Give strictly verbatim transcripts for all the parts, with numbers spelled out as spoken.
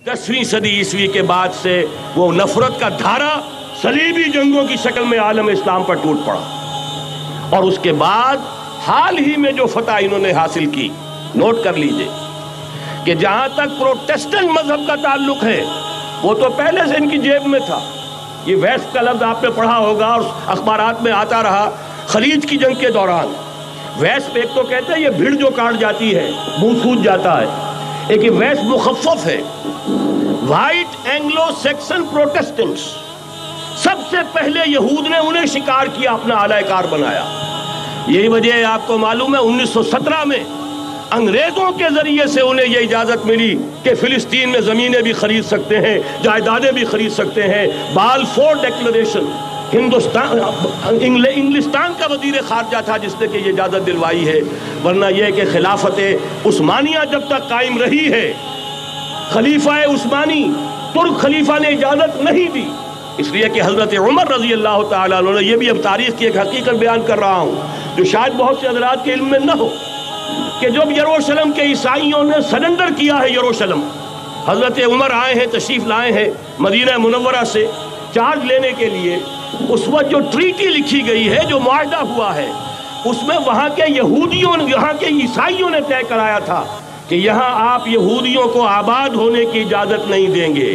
दसवीं सदी ईस्वी के बाद से वो नफरत का धारा सलीबी जंगों की शक्ल में आलम इस्लाम पर टूट पड़ा। और उसके बाद हाल ही में जो फतह इन्होंने हासिल की, नोट कर लीजिए कि जहां तक प्रोटेस्टेंट मजहब का ताल्लुक है वो तो पहले से इनकी जेब में था। ये वेस्ट का लफ्ज आपने पढ़ा होगा और अखबारात में आता रहा। खलीज की जंग के दौरान वेस्ट एक तो कहते हैं ये भीड़ जो काट जाती है मुंह सूज जाता है, एक वेस्ट मुखफ़फ़ है। वाइट एंग्लो सेक्सन प्रोटेस्टेंट्स, सबसे पहले यहूद ने उन्हें शिकार किया, अपना आलाकार बनाया। यही वजह है, आपको मालूम है उन्नीस सौ सत्रह में अंग्रेजों के जरिए से उन्हें यह इजाजत मिली कि फिलिस्तीन में जमीनें भी खरीद सकते हैं, जायदादें भी खरीद सकते हैं। बालफोर डिक्लेरेशन, हिंदुस्तान इंग्लिस्तान का वजीर खारजा था जिसने कि ये इजाजत दिलवाई है। वरना यह कि खिलाफत उस्मानिया जब तक कायम रही है, खलीफा उस्मानी तुर्क खलीफा ने इजाजत नहीं दी, इसलिए कि हजरत उमर रजी अल्लाह ताला अन्हु, ये भी अब तारीख की एक हकीकत बयान कर रहा हूँ जो शायद बहुत से हजरात के इल्म में न हो, कि जब यरूशलेम के ईसाइयों ने सरेंडर किया है यरूशलेम, हजरत उमर आए हैं, तशरीफ लाए हैं मदीना मुनव्वरा से चार्ज लेने के लिए। उस वक्त जो ट्रीटी लिखी गई है, जो मुआहदा हुआ है, उसमें वहाँ के यहूदियों ने, यहाँ के ईसाइयों ने तय कराया था कि यहाँ आप यहूदियों को आबाद होने की इजाज़त नहीं देंगे।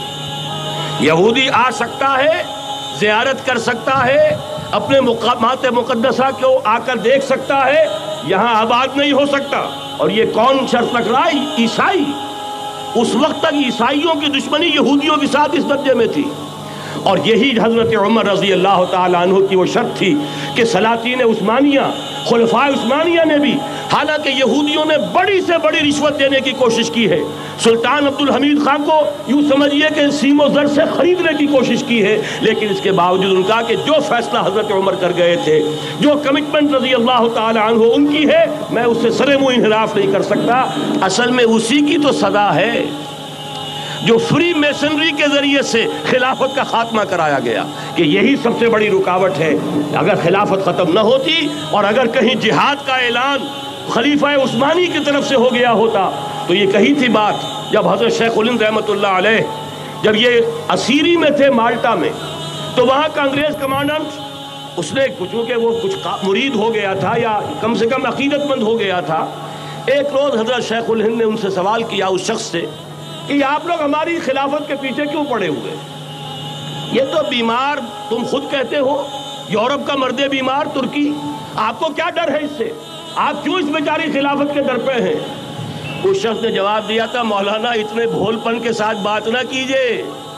यहूदी आ सकता है, ज़ियारत कर सकता है, अपने मकामात मुक़द्दसा को आकर देख सकता है, यहाँ आबाद नहीं हो सकता। और ये कौन शर्त रख रहा है? ईसाई। उस वक्त तक ईसाइयों की दुश्मनी यहूदियों के साथ इस दर्जे में थी। और यही हजरत उमर रजी अल्लाह ताला अन्हु की वो शर्त थी कि सलातीन उस्मानिया, खुलफाए उस्मानिया ने भी, हालांकि यहूदियों ने बड़ी से बड़ी रिश्वत देने की कोशिश की है, सुल्तान अब्दुल हमीद खान को यूँ समझिए कि सीमो ज़र से खरीदने की कोशिश की है, लेकिन इसके बावजूद उनका कि जो फैसला हजरत उमर कर गए थे, जो कमिटमेंट रजी अल्लाह ताला अन्हु उनकी है, मैं उससे सरे मुँह इन्हिराफ नहीं कर सकता। असल में उसी की तो सदा है जो फ्री मेसनरी के जरिए से खिलाफत का खात्मा कराया गया, कि यही सबसे बड़ी रुकावट है। अगर खिलाफत ख़त्म न होती और अगर कहीं जिहाद का ऐलान खलीफा उस्मानी की तरफ से हो गया होता, तो ये कही थी बात जब हज़रत शेखुल हिंद रहमतुल्लाह अलैह जब ये असीरी में थे माल्टा में, तो वहाँ का अंग्रेज़ कमांडेंट उसने कुछ के वो कुछ मुरीद हो गया था या कम से कम अकीदतमंद हो गया था। एक रोज़ हज़रत शेखुल हिंद ने उनसे सवाल किया उस शख्स से कि आप लोग हमारी खिलाफत के पीछे क्यों पड़े हुए? ये तो बीमार, तुम खुद कहते हो, यूरोप का मर्दे बीमार तुर्की, आपको क्या डर है इससे? आप क्यों इस बेचारी खिलाफत के दर पे हैं? उस शख्स ने जवाब दिया था, मौलाना इतने भोलपन के साथ बात ना कीजिए,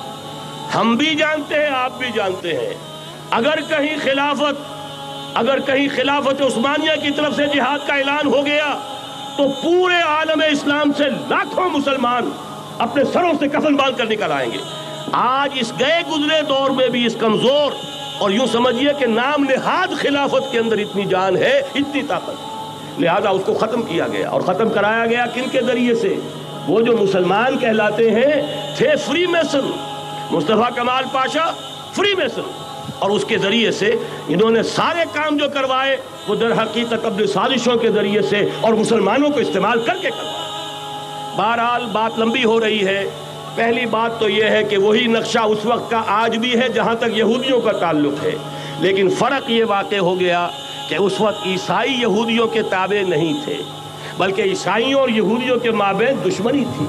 हम भी जानते हैं, आप भी जानते हैं, अगर कहीं खिलाफत अगर कहीं खिलाफत उस्मानिया की तरफ से जिहाद का ऐलान हो गया तो पूरे आलम इस्लाम से लाखों मुसलमान अपने सरों से कफन बांध कर निकल आएंगे। आज इस गए गुजरे दौर में भी इस कमजोर और यूं समझिए कि नाम नेहाद खिलाफत के अंदर इतनी जान है, इतनी ताकत, लिहाजा उसको ख़त्म किया गया। और ख़त्म कराया गया किन के जरिए से? वो जो मुसलमान कहलाते हैं थे फ्री मेसन, मुस्तफ़ा कमाल पाशा फ्री मेसन, और उसके ज़रिए से इन्होंने सारे काम जो करवाए वो दर हकीकत अपनी साजिशों के ज़रिए से और मुसलमानों को इस्तेमाल करके करवाए। बहरहाल बात लंबी हो रही है। पहली बात तो यह है कि वही नक्शा उस वक्त का आज भी है जहाँ तक यहूदियों का ताल्लुक़ है, लेकिन फ़र्क ये वाक़ हो गया कि उस वक्त ईसाई यहूदियों के ताबे नहीं थे, बल्कि ईसाइयों और यहूदियों के माबैन दुश्मनी थी।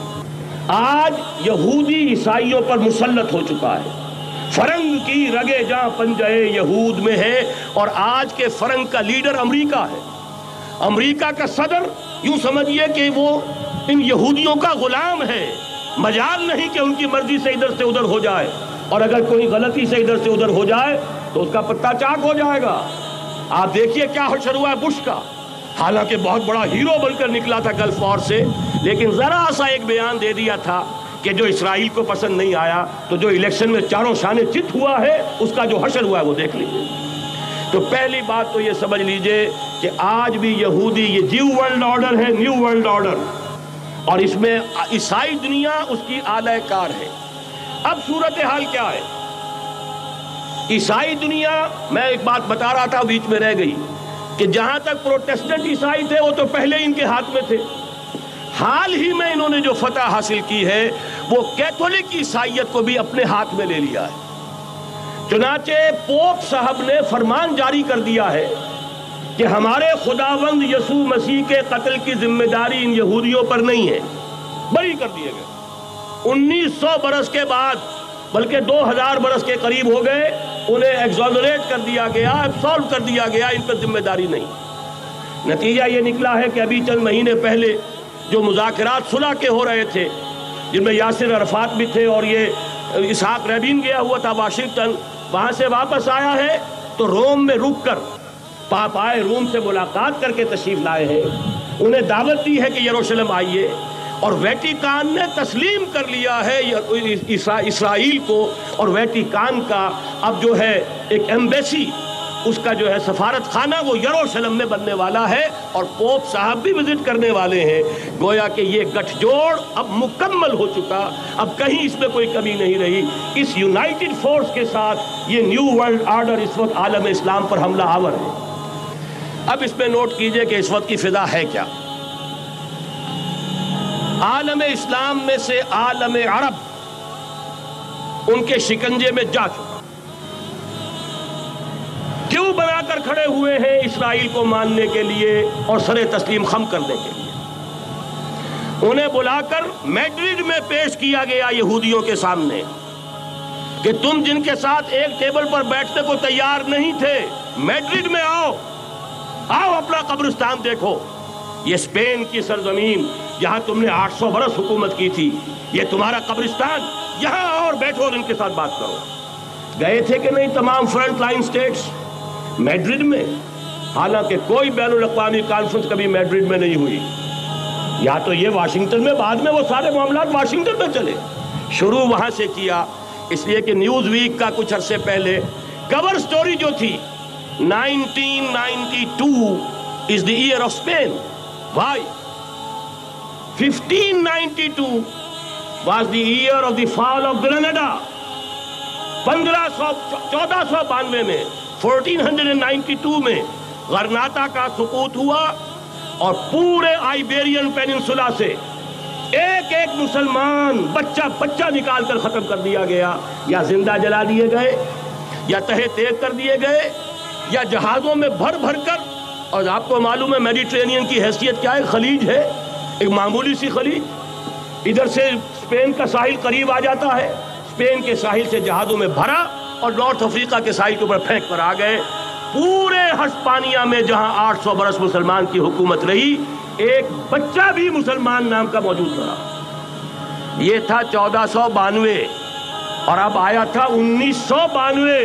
आज यहूदी ईसाइयों पर मुसल्लत हो चुका है। फ़रंग की रगे जहाँ पंजे यहूद में है, और आज के फ़रंग का लीडर अमरीका है। अमरीका का सदर यूँ समझिए कि वो इन यहूदियों का गुलाम है। मजाल नहीं कि उनकी मर्जी से इधर से उधर हो जाए, और अगर कोई गलती से इधर से उधर हो जाए तो उसका पत्ता चाक हो जाएगा। आप देखिए क्या हशर हुआ है बुश का, हालांकि बहुत बड़ा हीरो बनकर निकला था गल्फ वॉर से, लेकिन ज़रा सा एक बयान दे दिया था कि जो इसराइल को पसंद नहीं आया, तो जो इलेक्शन में चारों शाने चित हुआ है उसका जो हशर हुआ है वो देख लीजिए। तो पहली बात तो ये समझ लीजिए कि आज भी यहूदी, ये न्यू वर्ल्ड ऑर्डर है, न्यू वर्ल्ड ऑर्डर, और इसमें ईसाई दुनिया उसकी आलाकार है। अब सूरत हाल क्या है? ईसाई दुनिया, मैं एक बात बता रहा था बीच में रह गई, कि जहां तक प्रोटेस्टेंट ईसाई थे वो तो पहले इनके हाथ में थे। हाल ही में इन्होंने जो फतह हासिल की है وہ کیتھولک عیسائیت کو بھی اپنے ہاتھ میں لے لیا ہے۔ چنانچہ پوپ صاحب نے فرمان جاری کر دیا ہے کہ ہمارے خداوند یسوع مسیح کے قتل کی ذمہ داری ان یہودیوں پر نہیں ہے، بری کر دیے گئے۔ انیس سو برس کے بعد، بلکہ دو ہزار برس کے قریب ہو گئے، انہیں ایگزونریٹ کر دیا گیا، ایبسولو کر دیا گیا، ان پر ذمہ داری نہیں۔ نتیجہ یہ نکلا ہے کہ ابھی چند مہینے پہلے جو مذاکرات صلح کے ہو رہے تھے، جن میں یاسر عرفات بھی تھے اور یہ اسحاق رابین گیا ہوا تھا واشنگٹن، وہاں سے واپس آیا ہے تو روم میں رک کر پاپائے روم سے ملاقات کر کے تشریف لائے ہیں، انہیں دعوت دی ہے کہ یروشلم آئیے، اور ویٹیکان نے تسلیم کر لیا ہے اسرائیل کو، اور ویٹیکان کا اب جو ہے ایک ایمبیسی، اس کا جو ہے سفارت خانہ وہ یروشلم میں بننے والا ہے، اور پوپ صاحب بھی وزٹ کرنے والے ہیں۔ گویا کہ یہ گٹھ جوڑ اب مکمل ہو چکا، اب کہیں اس میں کوئی کمی نہیں رہی۔ اس یونائٹڈ فورس کے ساتھ یہ نیو ورلڈ آرڈر اس وقت عالم اسلام پر حملہ آور ہے۔ اب اس میں نوٹ کیجئے کہ اس وقت کی فضا ہے کیا۔ عالم اسلام میں سے عالم عرب ان کے شکنجے میں جا چکا، کیوں بنا کر کھڑے ہوئے ہیں اسرائیل کو ماننے کے لیے اور سر تسلیم خم کرنے کے لیے۔ انہیں بلا کر میڈرڈ میں پیش کیا گیا یہودیوں کے سامنے کہ تم جن کے ساتھ ایک ٹیبل پر بیٹھنے کو تیار نہیں تھے، میڈرڈ میں آؤ، آؤ اپنا قبرستان دیکھو، یہ اسپین کی سرزمین جہاں تم نے آٹھ سو برس حکومت کی تھی، یہ تمہارا قبرستان، یہاں آؤ اور بیٹھو اور ان کے ساتھ بات کرو۔ گئے تھے کہ نہیں تمام فرنٹ لائن سٹیٹس میڈرڈ میں؟ حالانکہ کوئی بین الاقوامی کانفرنس کبھی میڈرڈ میں نہیں ہوئی، یا تو یہ واشنگٹن میں، بعد میں وہ سارے معاملات واشنگٹن میں چلے، شروع وہاں سے کیا۔ اس لیے کہ نیوز ویک کا کچھ عرصے پہلے کور سٹوری جو تھی nineteen ninety two is the year of Spain. Why? fifteen ninety-two was the year of the fall of Granada. پندرہ سو چودہ سو بانوے میں فورٹین ہنڈریڈ نائنٹی ٹو میں غرناطہ کا سقوط ہوا، اور پورے آئیبیرین پیننسولا سے ایک ایک مسلمان بچہ بچہ نکال کر ختم کر دیا گیا، یا زندہ جلا دیے گئے، یا تہہ تیگ کر دیے گئے، یا جہازوں میں بھر بھر کر، اور آپ کو معلوم ہے میڈیٹرینین کی حیثیت کیا ہے، خلیج ہے، ایک معمولی سی خلیج، ادھر سے اسپین کا ساحل قریب آ جاتا ہے، اسپین کے ساحل سے جہازوں میں بھرا اور نارتھ افریقہ کے ساحل کے اوپر پھینک کر آ گئے۔ پورے ہسپانیہ میں جہاں آٹھ سو برس مسلمان کی حکومت رہی، ایک بچہ بھی مسلمان نام کا موجود رہا۔ یہ تھا چودہ سو بانوے، اور اب آیا تھا انیس سو بانوے،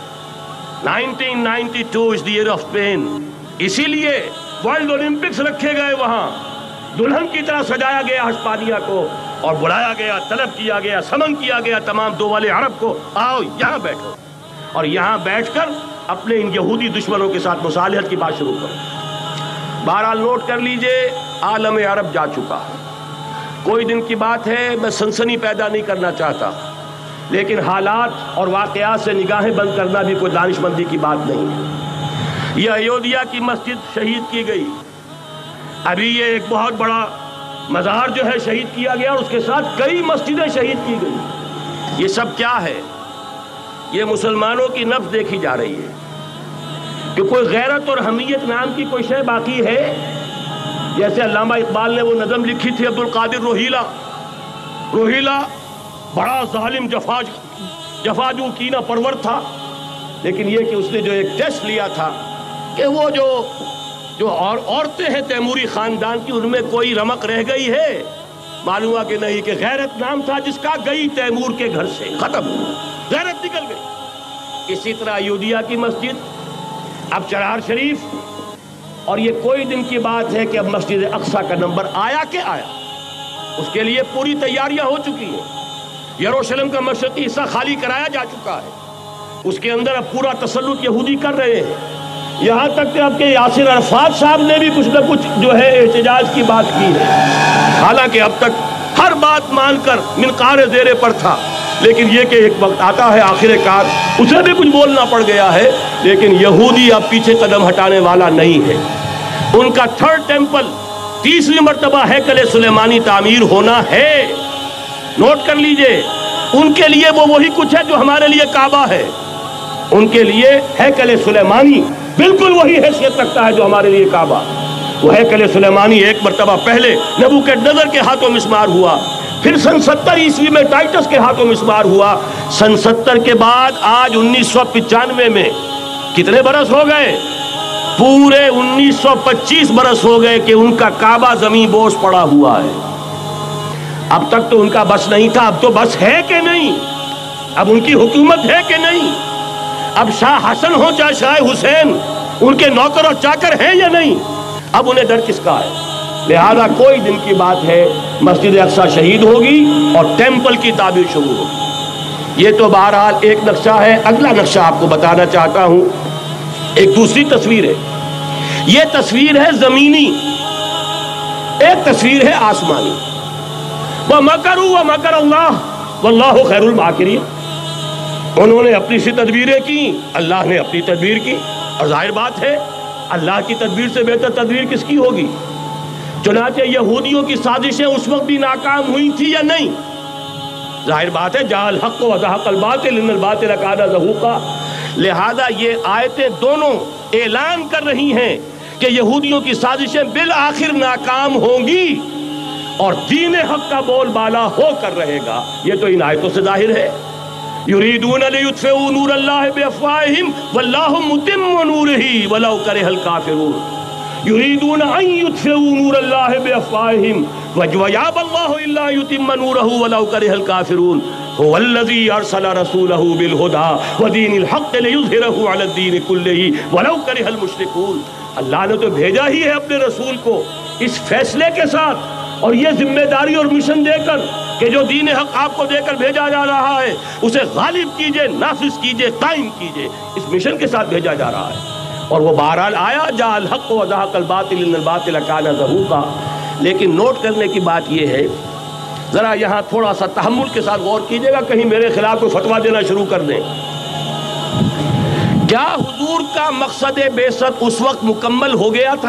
nineteen ninety two is the year of Spain۔ اسی لیے ورلڈ اولمپکس رکھے گئے، وہاں دلہن کی طرح سجایا گیا ہسپانیہ کو، اور بلایا گیا، طلب کیا گیا، سمن کیا گیا تمام دول عرب کو، آؤ یہاں بیٹھو، اور یہاں بیٹھ کر اپنے ان یہودی دشمنوں کے ساتھ مصالحت کی بات شروع کرو۔ بہرحال نوٹ کر لیجئے، عالم عرب جا چکا، کوئی دن کی بات ہے، میں سنسنی پیدا نہیں کرنا چاہتا، لیکن حالات اور واقعات سے نگاہیں بند کرنا بھی کوئی دانش مندی کی بات نہیں ہے۔ یہ ایودھیا کی مسجد شہید کی گئی، ابھی یہ ایک بہت بڑا مزار جو ہے شہید کیا گیا، اور اس کے ساتھ کئی مسجدیں شہید کی گئی۔ یہ سب کیا ہے؟ یہ مسلمانوں کی نفس دیکھی جا رہی ہے کہ کوئی غیرت اور حمیت نام کی کوئی شے باقی ہے؟ جیسے علامہ اقبال نے وہ نظم لکھی تھی، عبد القادر روہیلا روہیلا بڑا ظالم جفا جفا جو کینہ پرور تھا، لیکن یہ کہ اس نے جو ایک ٹیسٹ لیا تھا کہ وہ جو جو اور عورتیں ہیں تیموری خاندان کی، ان میں کوئی رمق رہ گئی ہے؟ معلوم ہوا کہ نہیں، کہ غیرت نام تھا جس کا گئی تیمور کے گھر سے، ختم، غیرت نکل گئی۔ اسی طرح ایودھیا کی مسجد، اب چرار شریف، اور یہ کوئی دن کی بات ہے کہ اب مسجد اقصیٰ کا نمبر آیا کہ آیا، اس کے لیے پوری تیاریاں ہو چکی ہیں۔ یروشلم کا مشرقی حصہ خالی کرایا جا چکا ہے، اس کے اندر اب پورا تسلط یہودی کر رہے ہیں، یہاں تک کہ اب کہ یاسر عرفات صاحب نے بھی کچھ نہ کچھ جو ہے احتجاج کی بات کی ہے، حالانکہ اب تک ہر بات مان کر منقار زیر پر تھا، لیکن یہ کہ ایک وقت آتا ہے آخر کار اسے بھی کچھ بولنا پڑ گیا ہے۔ لیکن یہودی اب پیچھے قدم ہٹانے والا نہیں ہے، ان کا تھرڈ ٹیمپل، تیسری مرتبہ ہیکل سلیمانی تعمیر ہونا ہے، نوٹ کر لیجئے، ان کے لیے وہ وہی کچھ ہے جو ہمارے لیے کعبہ ہے. ان کے لیے ہیکل سلیمانی بالکل وہی حیثیت رکھتا ہے جو ہمارے لیے کعبہ. وہ ہیکل سلیمانی ایک مرتبہ پہلے نبوکدنضر کے ہاتھوں مسمار ہوا، پھر سن ستر عیسوی میں ٹائٹس کے ہاتھوں مسمار ہوا. سن ستر کے بعد آج انیس سو پچانوے میں کتنے برس ہو گئے؟ پورے انیس سو پچیس برس ہو گئے کہ ان کا کعبہ زمین بوس پڑا ہوا ہے. اب تک تو ان کا بس نہیں تھا، اب تو بس ہے کہ نہیں؟ اب ان کی حکومت ہے کہ نہیں؟ اب شاہ حسن ہو چاہے شاہ حسین، ان کے نوکر اور چاکر ہیں یا نہیں؟ اب انہیں ڈر کس کا ہے؟ لہذا کوئی دن کی بات ہے مسجد اقصی شہید ہوگی اور ٹیمپل کی تعمیر شروع ہوگی. یہ تو بہرحال ایک نقشہ ہے. اگلا نقشہ آپ کو بتانا چاہتا ہوں، ایک دوسری تصویر ہے. یہ تصویر ہے زمینی، ایک تصویر ہے آسمانی. وَمَكَرُوا وَمَكَرَ اللَّهُ وَاللَّهُ خَيْرُ الْمَاكِرِينَ. انہوں نے اپنی سی تدبیریں کی، اللہ نے اپنی تدبیر کی، اور ظاہر بات ہے اللہ کی تدبیر سے بہتر تدبیر کس کی ہوگی؟ چنانچہ یہودیوں کی سازشیں اس وقت بھی ناکام ہوئی تھی یا نہیں؟ ظاہر بات ہے جاء الحق وزهق الباطل ان الباطل کان زہوقا. لہذا یہ آیتیں دونوں اعلان کر رہی ہیں کہ یہودیوں کی سازشیں بالآخر ناکام ہوں گی اور دین حق کا بول بالا ہو کر رہے گا. یہ تو ان آیتوں سے ظاہر ہے. یریدون لیطفئوا نور اللہ بافواہہم واللہ متم نورہ ولو کرہ الکافرون. یریدون ان یطفئوا نور اللہ بافواہہم ویابى اللہ الا یتم نورہ ولو کرہ الکافرون. هو الذی ارسل رسولہ بالہدی ودین الحق لیظہرہ علی الدین کلہ ولو کرہ المشرکون. اللہ نے تو بھیجا ہی ہے اپنے رسول کو اس فیصلے کے ساتھ اور یہ ذمہ داری اور مشن دے کر کہ جو دین حق آپ کو دے کر بھیجا جا رہا ہے اسے غالب کیجئے، نافذ کیجئے، قائم کیجئے. اس مشن کے ساتھ بھیجا جا رہا ہے اور وہ بہرحال آیا جاء الحق وزهق الباطل ان الباطل کان زہوقا. لیکن نوٹ کرنے کی بات یہ ہے، ذرا یہاں تھوڑا سا تحمل کے ساتھ غور کیجئے گا، کہیں میرے خلاف کوئی فتویٰ دینا شروع کر دیں. کیا حضور کا مقصد بعثت اس وقت مکمل ہو گیا تھا؟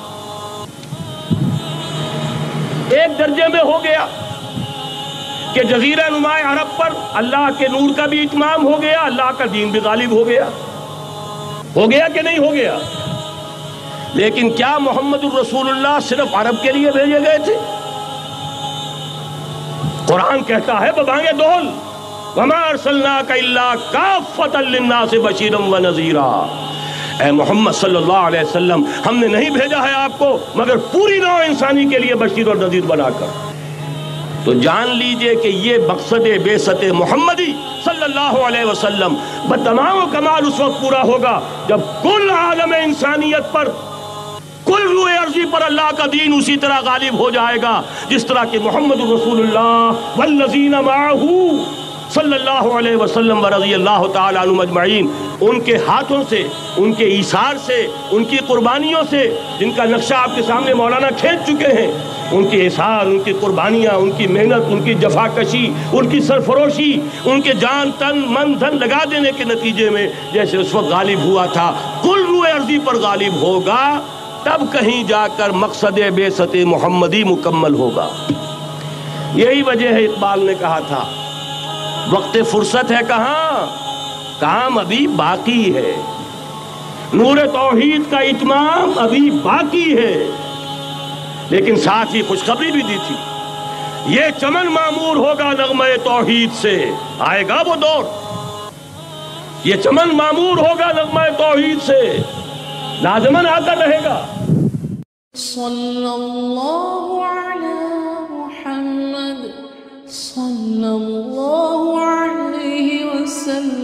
ایک درجے میں ہو گیا کہ جزیرہ نماء عرب پر اللہ کے نور کا بھی اتمام ہو گیا، اللہ کا دین بھی غالب ہو گیا. ہو گیا کہ نہیں ہو گیا؟ لیکن کیا محمد الرسول اللہ صرف عرب کے لیے بھیجے گئے تھے؟ قرآن کہتا ہے ببانگ دول وما ارسلناک الا کافۃ للناس بشیرا ونذیرا. اے محمد صلی اللہ علیہ وسلم، ہم نے نہیں بھیجا ہے آپ کو مگر پوری نوع انسانی کے لیے بشیر اور نذیر بنا کر. تو جان لیجئے کہ یہ مقصد بعثت محمدی صلی اللہ علیہ وسلم بتمام و کمال اس وقت پورا ہوگا جب کل عالم انسانیت پر، کل روئے ارضی پر اللہ کا دین اسی طرح غالب ہو جائے گا جس طرح کہ محمد رسول اللہ والذین معہ صلی اللہ علیہ وسلم ورضی اللہ تعالیٰ عنہم اجمعین، ان کے ہاتھوں سے، ان کے ایثار سے، ان کی قربانیوں سے، جن کا نقشہ آپ کے سامنے مولانا کھینچ چکے ہیں، ان کے اثار، ان کی قربانیاں، ان کی محنت، ان کی جفا کشی، ان کی سرفروشی، ان کے جان تن من دھن لگا دینے کے نتیجے میں جیسے اس وقت غالب ہوا تھا کل روئے ارضی پر غالب ہوگا، تب کہیں جا کر مقصد بعثت محمدی مکمل ہوگا. یہی وجہ ہے اقبال نے کہا تھا وقت فرصت ہے کہاں، کام ابھی باقی ہے، نور توحید کا اتمام ابھی باقی ہے. لیکن ساتھ ہی خوشخبری بھی دی تھی، یہ چمن معمور ہوگا نغمہ توحید سے. آئے گا وہ دور، یہ چمن معمور ہوگا نغمہ توحید سے، لازماً آتا رہے گا. صلی اللہ علی محمد صلی اللہ علیہ وسلم.